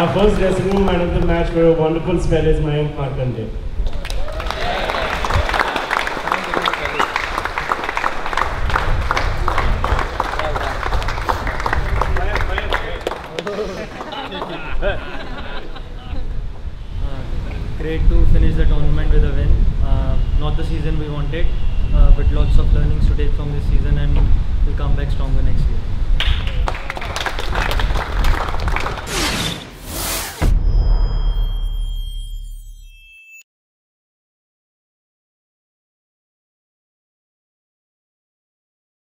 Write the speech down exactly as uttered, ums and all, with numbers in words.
our first dressing room man of the match for a wonderful spell is Mayank Markande. Great to finish the tournament with a win. Uh, not the season we wanted, uh, but lots of learnings to take from this season, and we'll come back stronger next year.